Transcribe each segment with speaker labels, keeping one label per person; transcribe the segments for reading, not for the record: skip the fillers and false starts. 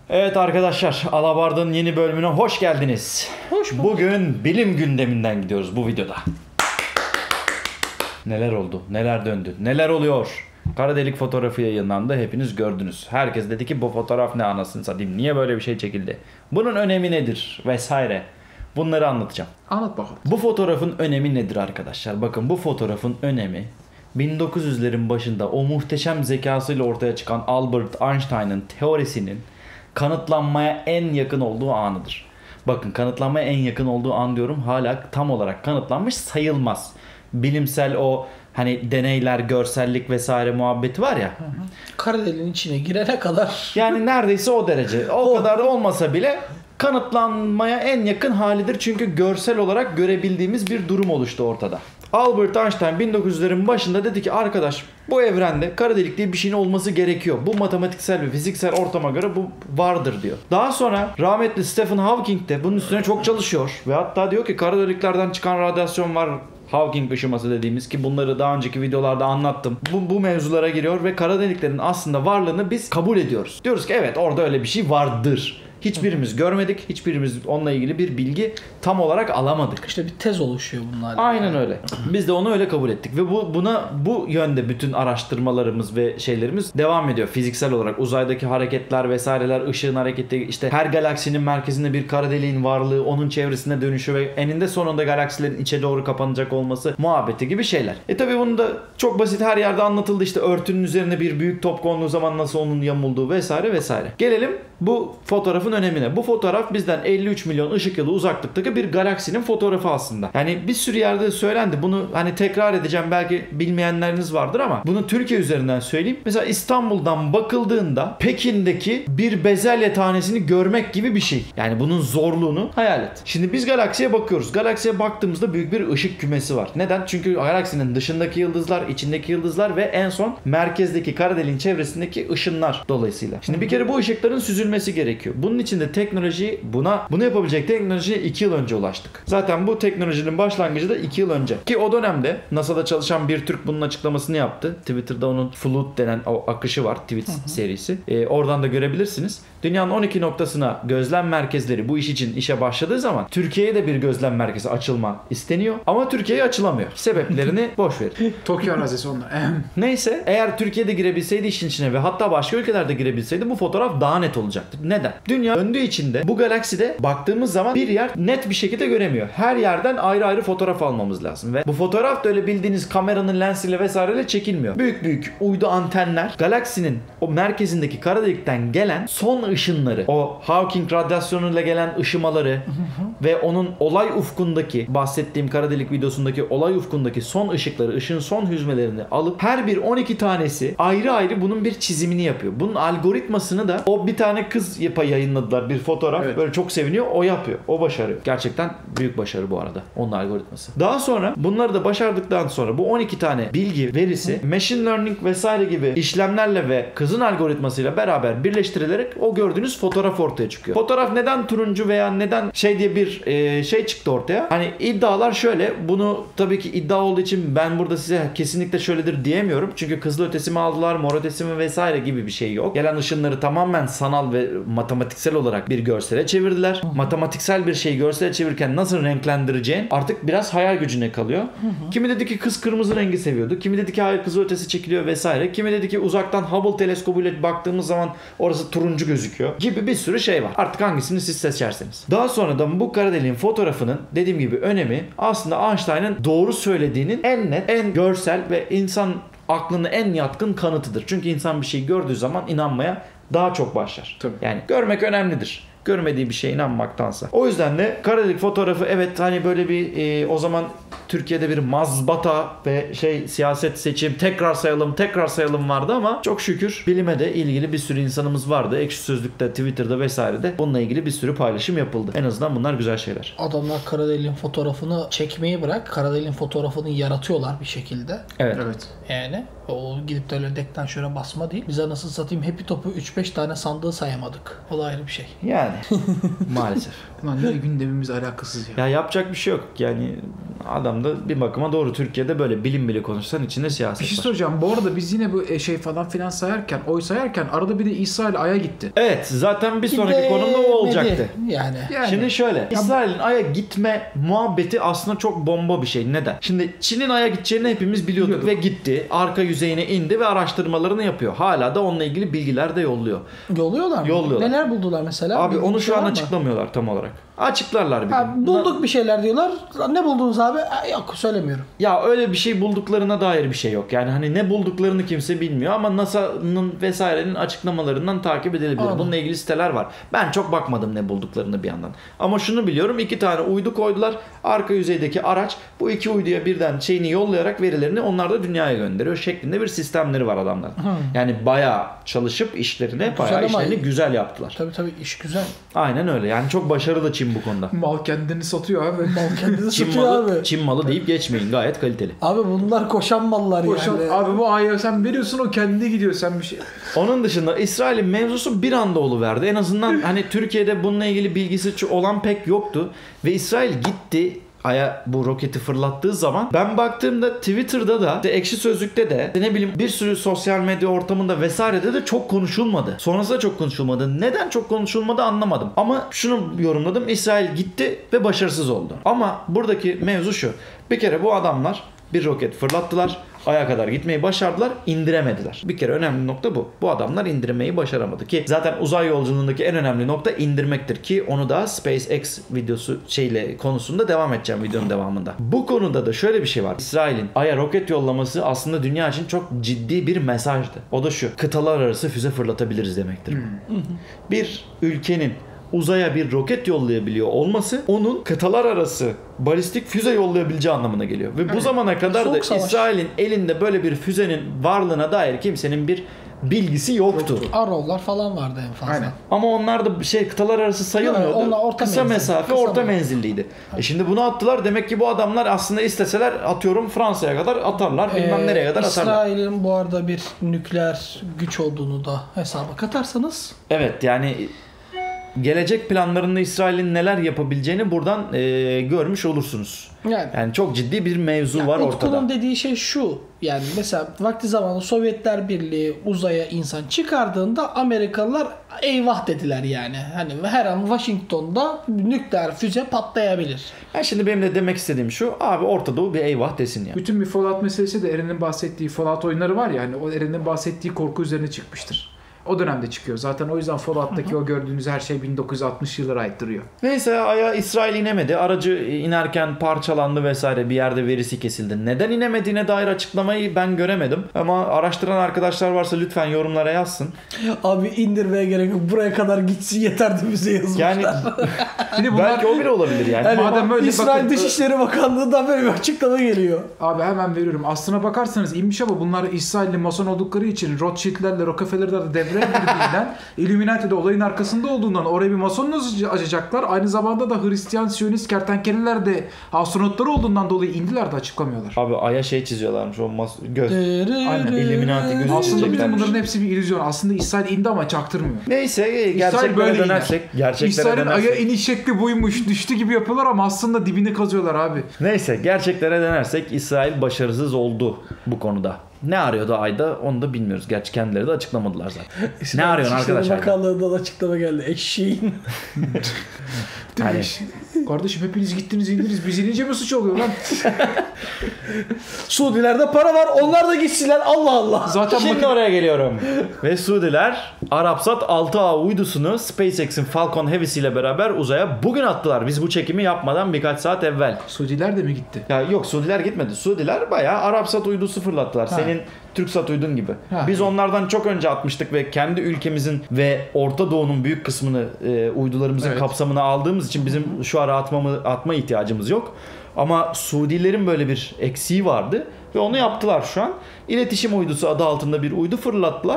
Speaker 1: Evet arkadaşlar, Alabarda'nın yeni bölümüne hoş geldiniz.
Speaker 2: Hoş bulduk.
Speaker 1: Bugün bilim gündeminden gidiyoruz bu videoda. Neler oldu, neler döndü, neler oluyor? Kara delik fotoğrafı yayınlandı, hepiniz gördünüz. Herkes dedi ki bu fotoğraf ne anasını satayım, niye böyle bir şey çekildi? Bunun önemi nedir vesaire. Bunları anlatacağım.
Speaker 2: Anlat bakalım.
Speaker 1: Bu fotoğrafın önemi nedir arkadaşlar? Bakın bu fotoğrafın önemi 1900'lerin başında o muhteşem zekasıyla ortaya çıkan Albert Einstein'ın teorisinin kanıtlanmaya en yakın olduğu anıdır. Bakın kanıtlanmaya en yakın olduğu an diyorum, hala tam olarak kanıtlanmış sayılmaz. Bilimsel o hani deneyler, görsellik vesaire muhabbeti var ya.
Speaker 2: Kara deliğin içine girene kadar.
Speaker 1: Yani neredeyse o derece. O kadar da olmasa bile kanıtlanmaya en yakın halidir. Çünkü görsel olarak görebildiğimiz bir durum oluştu ortada. Albert Einstein 1900'lerin başında dedi ki arkadaş bu evrende kara delik diye bir şeyin olması gerekiyor. Bu matematiksel ve fiziksel ortama göre bu vardır diyor. Daha sonra rahmetli Stephen Hawking de bunun üstüne çok çalışıyor. Ve hatta diyor ki kara deliklerden çıkan radyasyon var. Hawking ışıması dediğimiz, ki bunları daha önceki videolarda anlattım. Bu mevzulara giriyor ve kara deliklerin aslında varlığını biz kabul ediyoruz. Diyoruz ki evet, orada öyle bir şey vardır. Hiçbirimiz görmedik. Hiçbirimiz onunla ilgili bir bilgi tam olarak alamadık.
Speaker 2: İşte bir tez oluşuyor bunlarla.
Speaker 1: Aynen öyle. Biz de onu öyle kabul ettik ve bu yönde bütün araştırmalarımız ve şeylerimiz devam ediyor. Fiziksel olarak uzaydaki hareketler vesaireler, ışığın hareketi, işte her galaksinin merkezinde bir kara deliğin varlığı, onun çevresinde dönüşü ve eninde sonunda galaksilerin içe doğru kapanacak olması muhabbeti gibi şeyler. Tabi bunu da çok basit her yerde anlatıldı. İşte örtünün üzerine bir büyük top konduğu zaman nasıl onun yamulduğu vesaire vesaire. Gelelim bu fotoğrafın önemine. Bu fotoğraf bizden 53 milyon ışık yılı uzaklıktaki bir galaksinin fotoğrafı aslında. Yani bir sürü yerde söylendi. Bunu hani tekrar edeceğim, belki bilmeyenleriniz vardır ama bunu Türkiye üzerinden söyleyeyim. Mesela İstanbul'dan bakıldığında Pekin'deki bir bezelye tanesini görmek gibi bir şey. Yani bunun zorluğunu hayal et. Şimdi biz galaksiye bakıyoruz. Galaksiye baktığımızda büyük bir ışık kümesi var. Neden? Çünkü galaksinin dışındaki yıldızlar, içindeki yıldızlar ve en son merkezdeki kara deliğin çevresindeki ışınlar dolayısıyla. Şimdi bir kere bu ışıkların süzülmesi gerekiyor. Bunun için de teknoloji bunu yapabilecek teknolojiye 2 yıl önce ulaştık. Zaten bu teknolojinin başlangıcı da 2 yıl önce. Ki o dönemde NASA'da çalışan bir Türk bunun açıklamasını yaptı. Twitter'da onun Flood denen o akışı var. Tweet serisi. Oradan da görebilirsiniz. Dünyanın 12 noktasına gözlem merkezleri bu iş için işe başladığı zaman Türkiye'ye de bir gözlem merkezi açılma isteniyor. Ama Türkiye'ye açılamıyor. Sebeplerini boş verin.
Speaker 2: Tokyo arazisi onlar.
Speaker 1: Neyse, eğer Türkiye'de girebilseydi işin içine ve hatta başka ülkelerde girebilseydi bu fotoğraf daha net olacaktı. Neden? Dünya döndüğü için de bu galakside baktığımız zaman bir yer net bir şekilde göremiyor. Her yerden ayrı ayrı fotoğraf almamız lazım ve bu fotoğraf da öyle bildiğiniz kameranın lensiyle vesaireyle çekilmiyor. Büyük büyük uydu antenler galaksinin o merkezindeki kara delikten gelen son ışınları, o Hawking radyasyonuyla gelen ışımaları ve onun olay ufkundaki, bahsettiğim kara delik videosundaki olay ufkundaki son ışıkları, ışığın son hüzmelerini alıp her bir 12 tanesi ayrı ayrı bunun bir çizimini yapıyor. Bunun algoritmasını da o bir tane kız yayınladılar, bir fotoğraf. Evet. Böyle çok seviniyor. O yapıyor. O başarıyor. Gerçekten büyük başarı bu arada. Onun algoritması. Daha sonra bunları da başardıktan sonra bu 12 tane bilgi verisi machine learning vesaire gibi işlemlerle ve kızın algoritmasıyla beraber birleştirilerek o gördüğünüz fotoğraf ortaya çıkıyor. Fotoğraf neden turuncu veya neden diye bir şey çıktı ortaya. Hani iddialar şöyle. Bunu tabii ki iddia olduğu için ben burada size kesinlikle şöyledir diyemiyorum. Çünkü kızıl ötesi mi aldılar, mor ötesi mi vesaire gibi bir şey yok. Gelen ışınları tamamen sanal ve matematiksel olarak bir görsele çevirdiler. Matematiksel bir şeyi görsele çevirirken nasıl renklendireceğin artık biraz hayal gücüne kalıyor. Kimi dedi ki kız kırmızı rengi seviyordu. Kimi dedi ki hayır, kızıl ötesi çekiliyor vesaire. Kimi dedi ki uzaktan Hubble teleskobuyla baktığımız zaman orası turuncu gözüküyor gibi bir sürü şey var. Artık hangisini siz seçerseniz. Daha sonra da bu kara deliğin fotoğrafının dediğim gibi önemi aslında Einstein'ın doğru söylediğinin en net, en görsel ve insan aklına en yatkın kanıtıdır. Çünkü insan bir şey gördüğü zaman inanmaya daha çok başlar. Tabii. Yani görmek önemlidir. Görmediği bir şeye inanmaktansa. O yüzden de kara delik fotoğrafı, evet hani böyle bir o zaman Türkiye'de bir mazbata ve siyaset, seçim, tekrar sayalım vardı ama çok şükür bilime de ilgili bir sürü insanımız vardı. Ekşi Sözlük'te, Twitter'da vesairede bununla ilgili bir sürü paylaşım yapıldı. En azından bunlar güzel şeyler.
Speaker 2: Adamlar kara deliğin fotoğrafını çekmeyi bırak, kara deliğin fotoğrafını yaratıyorlar bir şekilde.
Speaker 1: Evet.
Speaker 2: Yani o gidip de öyle dekten şöyle basma değil. Biz anasını satayım hepi topu 3-5 tane sandığı sayamadık. O da ayrı bir şey.
Speaker 1: Yani Yani maalesef.
Speaker 3: Lan ne gündemimiz alakasız ya.
Speaker 1: Ya yapacak bir şey yok. Yani adam da bir bakıma doğru. Türkiye'de böyle bilim bile konuşsan içinde siyaset
Speaker 3: Bir şey
Speaker 1: var.
Speaker 3: soracağım. Bu arada biz yine bu şey falan filan sayarken, oy sayarken arada bir de İsrail Ay'a gitti.
Speaker 1: Evet, zaten bir sonraki konumda o olacaktı.
Speaker 2: Yani.
Speaker 1: Şimdi şöyle, İsrail'in Ay'a gitme muhabbeti aslında çok bomba bir şey. Neden? Şimdi Çin'in Ay'a gideceğini hepimiz biliyorduk ve gitti. Arka yüzeyine indi ve araştırmalarını yapıyor. Hala da onunla ilgili bilgiler de yolluyor.
Speaker 2: Yolluyorlar mı?
Speaker 1: Yolluyorlar.
Speaker 2: Neler buldular mesela?
Speaker 1: Abi
Speaker 2: Bildiğin
Speaker 1: onu
Speaker 2: bir
Speaker 1: şu
Speaker 2: şey
Speaker 1: an
Speaker 2: var mı?
Speaker 1: açıklamıyorlar tam olarak. Açıklarlar bir
Speaker 2: Ha,
Speaker 1: gün.
Speaker 2: bulduk bir şeyler diyorlar. Ne buldunuz abi? Yok söylemiyorum.
Speaker 1: Ya öyle bir şey bulduklarına dair bir şey yok. Yani hani ne bulduklarını kimse bilmiyor ama NASA'nın vesairenin açıklamalarından takip edilebilir.
Speaker 2: Anladım.
Speaker 1: Bununla ilgili siteler var. Ben çok bakmadım ne bulduklarını bir yandan. Ama şunu biliyorum, 2 tane uydu koydular. Arka yüzeydeki araç bu 2 uyduya birden şeyini yollayarak verilerini onlar da dünyaya gönderiyor şeklinde bir sistemleri var adamların. Yani bayağı çalışıp işlerini, bayağı
Speaker 2: ama-
Speaker 1: işlerini güzel yaptılar.
Speaker 2: Tabii iş güzel.
Speaker 1: Aynen öyle. Yani çok başarılı Çin bu konuda.
Speaker 3: Mal kendini satıyor abi.
Speaker 2: Mal kendini
Speaker 1: Çin
Speaker 2: satıyor
Speaker 1: malı,
Speaker 2: abi.
Speaker 1: Çin malı deyip geçmeyin. Gayet kaliteli.
Speaker 2: Abi bunlar koşan mallar
Speaker 3: Boşan,
Speaker 2: yani.
Speaker 3: abi bu Ay'a sen veriyorsun, o kendi gidiyor, sen bir şey.
Speaker 1: Onun dışında İsrail'in mevzusu bir anda oluverdi. En azından hani Türkiye'de bununla ilgili bilgisi olan pek yoktu. Ve İsrail gitti Ay'a bu roketi fırlattığı zaman ben baktığımda Twitter'da da işte Ekşi Sözlük'te de ne bileyim bir sürü sosyal medya ortamında vesairede de çok konuşulmadı. Sonrasında çok konuşulmadı. Neden çok konuşulmadı anlamadım. Ama şunu yorumladım. İsrail gitti ve başarısız oldu. Ama buradaki mevzu şu. Bir kere bu adamlar bir roket fırlattılar. Ay'a kadar gitmeyi başardılar, indiremediler. Bir kere önemli nokta bu. Bu adamlar indirmeyi başaramadı ki zaten uzay yolculuğundaki en önemli nokta indirmektir ki onu da SpaceX videosu konusunda devam edeceğim videonun devamında. Bu konuda da şöyle bir şey var. İsrail'in Ay'a roket yollaması aslında dünya için çok ciddi bir mesajdı. O da şu: kıtalar arası füze fırlatabiliriz demektir. Bir ülkenin uzaya bir roket yollayabiliyor olması onun kıtalar arası balistik füze yollayabileceği anlamına geliyor. Ve bu zamana kadar da
Speaker 2: Soğuk savaş.
Speaker 1: İsrail'in elinde böyle bir füzenin varlığına dair kimsenin bir bilgisi yoktu.
Speaker 2: Arrow'lar falan vardı en fazla.
Speaker 3: Aynen.
Speaker 1: Ama onlar da kıtalar arası sayılmıyordu.
Speaker 2: Yok, onlar orta
Speaker 1: kısa
Speaker 2: menzil.
Speaker 1: mesafe,
Speaker 2: Kısa
Speaker 1: orta
Speaker 2: menzil.
Speaker 1: menzilliydi. Şimdi bunu attılar. Demek ki bu adamlar aslında isteseler atıyorum Fransa'ya kadar atarlar. Bilmem nereye kadar atarlar.
Speaker 2: İsrail'in bu arada bir nükleer güç olduğunu da hesaba katarsanız.
Speaker 1: Evet, yani gelecek planlarında İsrail'in neler yapabileceğini buradan görmüş olursunuz. Yani çok ciddi bir mevzu var ortada.
Speaker 2: Utku'nun dediği şey şu. Yani mesela vakti zamanında Sovyetler Birliği uzaya insan çıkardığında Amerikalılar eyvah dediler yani. Hani her an Washington'da nükleer füze patlayabilir.
Speaker 1: Yani şimdi benim de demek istediğim şu: abi Orta Doğu bir eyvah desin ya.
Speaker 3: Bütün bir Fallout meselesi de Eren'in bahsettiği Fallout oyunları var ya, hani o Eren'in bahsettiği korku üzerine çıkmıştır. O dönemde çıkıyor. Zaten o yüzden Fallout'taki o gördüğünüz her şey 1960 yıllara ait duruyor.
Speaker 1: Neyse, Ay'a İsrail inemedi. Aracı inerken parçalandı vesaire, bir yerde verisi kesildi. Neden inemediğine dair açıklamayı ben göremedim. Ama araştıran arkadaşlar varsa lütfen yorumlara yazsın.
Speaker 2: Abi indirmeye gerek yok. Buraya kadar gitsin yeter de bize yazmışlar.
Speaker 1: Yani
Speaker 3: Bir de bunlar,
Speaker 1: belki o bile olabilir yani.
Speaker 2: Yani
Speaker 3: madem öyle,
Speaker 2: İsrail
Speaker 3: bakın-
Speaker 2: Dışişleri Bakanlığı'ndan böyle bir açıklama geliyor.
Speaker 3: abi hemen veriyorum. Aslına bakarsanız inmiş ama bunlar İsrailli mason oldukları için Rothschild'lerle Rockefeller'lerle devreye girdiğinden Illuminati'de olayın arkasında olduğundan oraya bir masonla açacaklar. Aynı zamanda da Hristiyan Siyonist kertenkeleler de astronotları olduğundan dolayı indiler de açıklamıyorlar.
Speaker 1: Abi Ay'a şey çiziyorlarmış, o göz.
Speaker 3: Aynen.
Speaker 1: Illuminati gözü
Speaker 3: Aslında bütün
Speaker 1: çizeceklermiş.
Speaker 3: bunların hepsi bir illüzyon. Aslında İsrail indi ama çaktırmıyor.
Speaker 1: Neyse,
Speaker 3: İsrail
Speaker 1: gerçeklere
Speaker 3: böyle
Speaker 1: dönersek.
Speaker 3: iner.
Speaker 1: Gerçeklere
Speaker 3: İsrail'in Ay'a
Speaker 1: dönersek.
Speaker 3: iniş şekli buymuş, düştü gibi yapıyorlar ama aslında dibini kazıyorlar abi.
Speaker 1: Neyse, gerçeklere dönersek İsrail başarısız oldu bu konuda. Ne arıyordu Ay'da onu da bilmiyoruz. Gerçi kendileri de açıklamadılar zaten. Ne arıyorsun
Speaker 2: Dışişleri
Speaker 1: arkadaşlar?
Speaker 2: Bakanlığı'ndan açıklama geldi. Eşeğin.
Speaker 1: Hani-
Speaker 3: Kardeşim hepiniz gittiniz indiniz. Biz inince mi suç oluyor lan?
Speaker 2: Suudilerde para var. Onlar da gitsinler. Allah Allah.
Speaker 3: Zaten
Speaker 1: Şimdi oraya geliyorum. Ve Suudiler Arapsat 6A uydusunu SpaceX'in Falcon Heavy'si ile beraber uzaya bugün attılar. Biz bu çekimi yapmadan birkaç saat evvel.
Speaker 3: Suudiler de mi gitti?
Speaker 1: Ya yok, Suudiler gitmedi. Suudiler bayağı Arapsat uydusu fırlattılar. Senin Türksat uydun gibi.
Speaker 3: Ha.
Speaker 1: Biz onlardan çok önce atmıştık ve kendi ülkemizin ve Orta Doğu'nun büyük kısmını uydularımızın
Speaker 3: Evet.
Speaker 1: kapsamına aldığımız için bizim şu ara atma ihtiyacımız yok. Ama Suudilerin böyle bir eksiği vardı ve onu yaptılar şu an. İletişim uydusu adı altında bir uydu fırlattılar.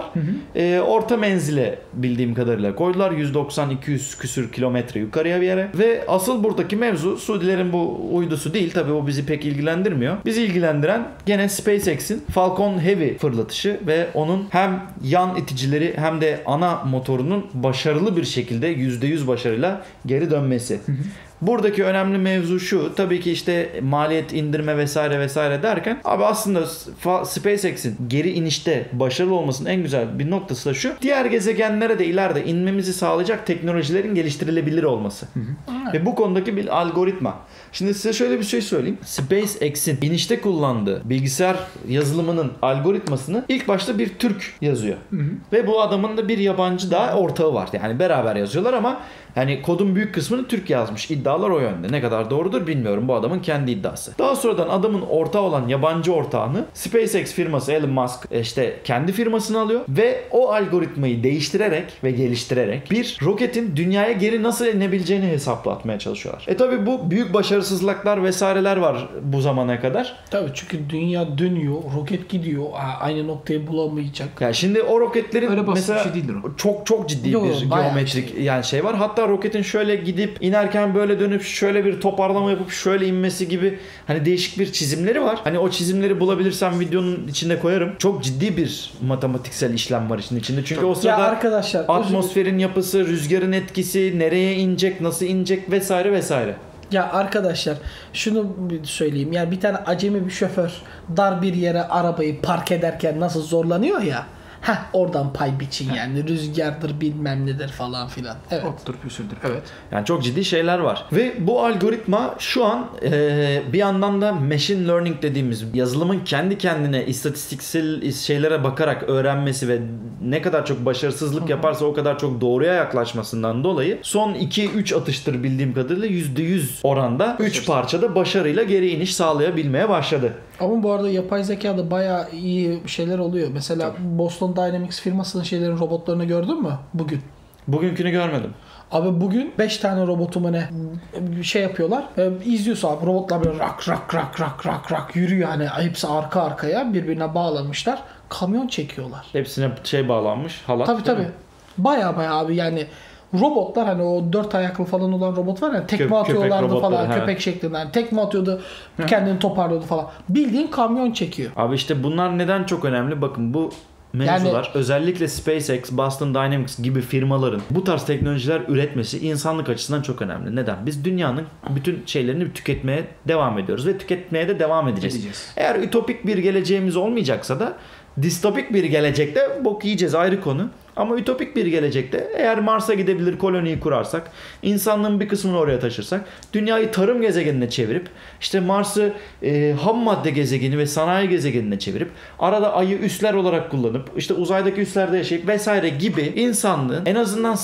Speaker 1: Orta menzile bildiğim kadarıyla koydular. 190-200 küsür kilometre yukarıya bir yere. Ve asıl buradaki mevzu Suudilerin bu uydusu değil. Tabii o bizi pek ilgilendirmiyor. Bizi ilgilendiren gene SpaceX'in Falcon Heavy fırlatışı ve onun hem yan iticileri hem de ana motorunun başarılı bir şekilde %100 başarıyla geri dönmesi. Buradaki önemli mevzu şu. Tabii ki işte maliyet indirme vesaire vesaire derken abi aslında SpaceX'in geri inişte başarılı olmasının en güzel bir noktası da şu. Diğer gezegenlere de ileride inmemizi sağlayacak teknolojilerin geliştirilebilir olması. Ve bu konudaki bir algoritma. Şimdi size şöyle bir şey söyleyeyim. SpaceX'in inişte kullandığı bilgisayar yazılımının algoritmasını ilk başta bir Türk yazıyor. Ve bu adamın da bir yabancı daha ortağı var. Yani beraber yazıyorlar ama yani kodun büyük kısmını Türk yazmış. İddialar o yönde. Ne kadar doğrudur bilmiyorum. Bu adamın kendi iddiası. Daha sonradan adamın ortağı olan yabancı ortağını SpaceX firması Elon Musk işte kendi firmasını alıyor ve o algoritmayı değiştirerek ve geliştirerek bir roketin dünyaya geri nasıl inebileceğini hesaplatmaya çalışıyorlar. Tabi bu büyük başarısızlıklar vesaireler var bu zamana kadar.
Speaker 2: Tabii çünkü dünya dönüyor, roket gidiyor, aynı noktayı bulamayacak.
Speaker 1: Yani şimdi o roketlerin
Speaker 3: öyle basit
Speaker 1: mesela
Speaker 3: bir şey değildir o.
Speaker 1: çok ciddi
Speaker 2: Yo,
Speaker 1: bir geometrik yani şey var. Hatta roketin şöyle gidip inerken böyle dönüp şöyle bir toparlama yapıp şöyle inmesi gibi hani değişik bir çizimleri var. Hani o çizimleri bulabilirsem videonun içinde koyarım. Çok ciddi bir matematiksel işlem var işin içinde. Çünkü o sırada
Speaker 2: arkadaşlar,
Speaker 1: atmosferin yapısı, rüzgarın etkisi, nereye inecek, nasıl inecek vesaire vesaire.
Speaker 2: Ya arkadaşlar şunu söyleyeyim. Yani bir tane acemi bir şoför dar bir yere arabayı park ederken nasıl zorlanıyor ya. Oradan pay biçin yani. Rüzgardır bilmem nedir falan filan. Evet.
Speaker 3: Ottur püsürdür. Evet.
Speaker 1: Yani çok ciddi şeyler var. Ve bu algoritma şu an bir yandan da machine learning dediğimiz yazılımın kendi kendine istatistiksel şeylere bakarak öğrenmesi ve ne kadar çok başarısızlık yaparsa o kadar çok doğruya yaklaşmasından dolayı son 2-3 atıştır bildiğim kadarıyla %100 oranda 3 parçada başarıyla geri iniş sağlayabilmeye başladı.
Speaker 2: Ama bu arada yapay zekada bayağı iyi şeyler oluyor. Mesela Boston Dynamics firmasının şeylerin robotlarını gördün mü bugün?
Speaker 1: Bugünkünü görmedim.
Speaker 2: Abi bugün 5 tane robotu ne şey yapıyorlar. İzliyorsun abi robotlar böyle rak yürüyor hani hepsi arka arkaya birbirine bağlamışlar. Kamyon çekiyorlar.
Speaker 1: Hepsine şey bağlanmış halat.
Speaker 2: Tabii. Bayağı abi yani robotlar hani o 4 ayaklı falan olan robot var ya tekme atıyorlardı falan köpek şeklinde. Yani tekme atıyordu kendini toparlıyordu falan. Bildiğin kamyon çekiyor.
Speaker 1: Abi işte bunlar neden çok önemli? Bakın bu mevzular özellikle SpaceX, Boston Dynamics gibi firmaların bu tarz teknolojiler üretmesi insanlık açısından çok önemli. Neden? Biz dünyanın bütün şeylerini tüketmeye devam ediyoruz ve tüketmeye de devam edeceğiz. Eğer ütopik bir geleceğimiz olmayacaksa da distopik bir gelecekte bok yiyeceğiz ayrı konu. Ama ütopik bir gelecekte eğer Mars'a gidebilir koloniyi kurarsak, insanlığın bir kısmını oraya taşırsak, dünyayı tarım gezegenine çevirip, işte Mars'ı ham madde gezegeni ve sanayi gezegenine çevirip, arada ayı üsler olarak kullanıp, işte uzaydaki üslerde yaşayıp vesaire gibi insanlığın en azından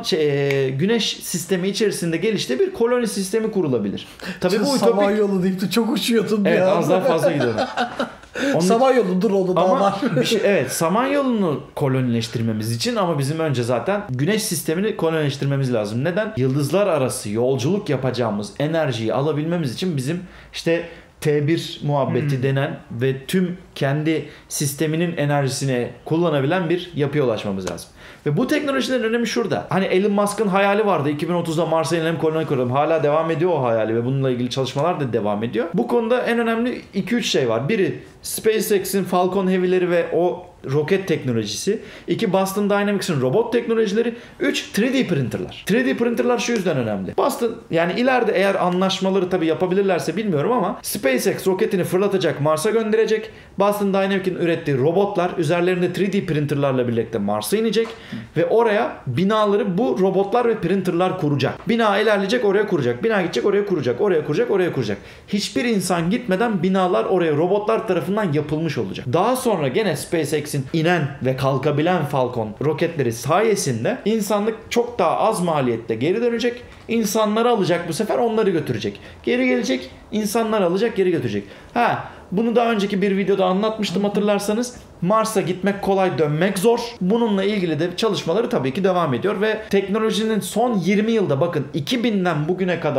Speaker 1: güneş sistemi içerisinde geliştiği bir koloni sistemi kurulabilir. Tabii bu ütopik.
Speaker 2: Samanyolu deyip de çok uçuyordun
Speaker 1: evet,
Speaker 2: ya.
Speaker 1: az daha fazla gidiyorum.
Speaker 2: Samanyolu dur oldu daha var.
Speaker 1: Evet, Samanyolu'nu kolonileştirmemiz için ama bizim önce zaten güneş sistemini kolonileştirmemiz lazım. Neden? Yıldızlar arası yolculuk yapacağımız enerjiyi alabilmemiz için bizim işte T1 muhabbeti denen ve tüm kendi sisteminin enerjisini kullanabilen bir yapıya ulaşmamız lazım. Ve bu teknolojilerin önemi şurada. Hani Elon Musk'ın hayali vardı. 2030'da Mars'a inelim, koloni kuralım. Hala devam ediyor o hayali ve bununla ilgili çalışmalar da devam ediyor. Bu konuda en önemli 2-3 şey var. Biri SpaceX'in Falcon Heavy'leri ve o roket teknolojisi. 2 Boston Dynamics'in robot teknolojileri. 3 3D printerlar. 3D printerlar şu yüzden önemli. Boston yani ileride eğer anlaşmaları tabii yapabilirlerse bilmiyorum ama SpaceX roketini fırlatacak, Mars'a gönderecek. Boston Dynamics'in ürettiği robotlar üzerlerinde 3D printerlarla birlikte Mars'a inecek ve oraya binaları bu robotlar ve printerlar kuracak. Bina ilerleyecek, oraya kuracak. Bina gidecek, oraya kuracak. Oraya kuracak, oraya kuracak. Hiçbir insan gitmeden binalar oraya robotlar tarafından yapılmış olacak. Daha sonra gene SpaceX'in inen ve kalkabilen Falcon roketleri sayesinde insanlık çok daha az maliyette geri dönecek. İnsanları alacak bu sefer, onları götürecek. Geri gelecek, insanları alacak, geri götürecek. Bunu daha önceki bir videoda anlatmıştım hatırlarsanız. Mars'a gitmek kolay, dönmek zor. Bununla ilgili de çalışmaları tabii ki devam ediyor ve teknolojinin son 20 yılda bakın 2000'den bugüne kadar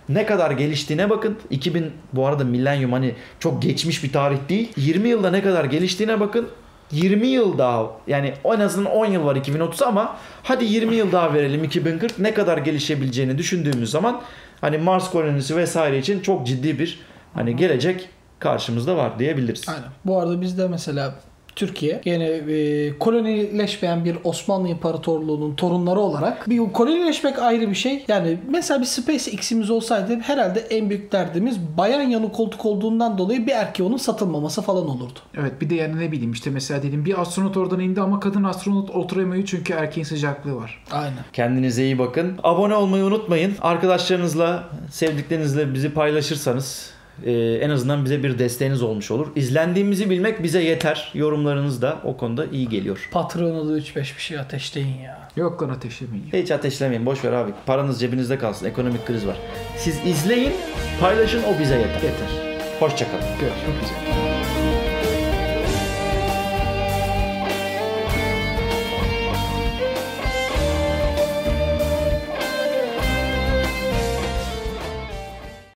Speaker 1: ne kadar geliştiğine bakın. 2000 bu arada milenyum hani çok geçmiş bir tarih değil. 20 yılda ne kadar geliştiğine bakın. 20 yıl daha, yani en azından 10 yıl var 2030 ama hadi 20 yıl daha verelim 2040, ne kadar gelişebileceğini düşündüğümüz zaman hani Mars kolonisi vesaire için çok ciddi bir hani gelecek karşımızda var diyebiliriz.
Speaker 2: Aynen. Bu arada bizde mesela Türkiye yine kolonileşmeyen bir Osmanlı İmparatorluğu'nun torunları olarak, bir kolonileşmek ayrı bir şey. Yani mesela bir SpaceX'imiz olsaydı herhalde en büyük derdimiz bayan yanı koltuk olduğundan dolayı bir erkeğe onun satılmaması falan olurdu.
Speaker 3: Evet, bir de yani ne bileyim işte mesela diyelim bir astronot oradan indi ama kadın astronot oturamıyor çünkü erkeğin sıcaklığı var.
Speaker 2: Aynen.
Speaker 1: Kendinize iyi bakın. Abone olmayı unutmayın. Arkadaşlarınızla, sevdiklerinizle bizi paylaşırsanız en azından bize bir desteğiniz olmuş olur. İzlendiğimizi bilmek bize yeter. Yorumlarınız da o konuda iyi geliyor.
Speaker 2: Patreon'a da 3-5 bir şey ateşleyin ya.
Speaker 3: Yok lan, ateşlemeyin.
Speaker 1: Hiç ateşlemeyin. Boş ver abi. Paranız cebinizde kalsın. Ekonomik kriz var. Siz izleyin, paylaşın, o bize yeter.
Speaker 3: Yeter.
Speaker 1: Hoşça kalın.
Speaker 3: Görüşmek üzere.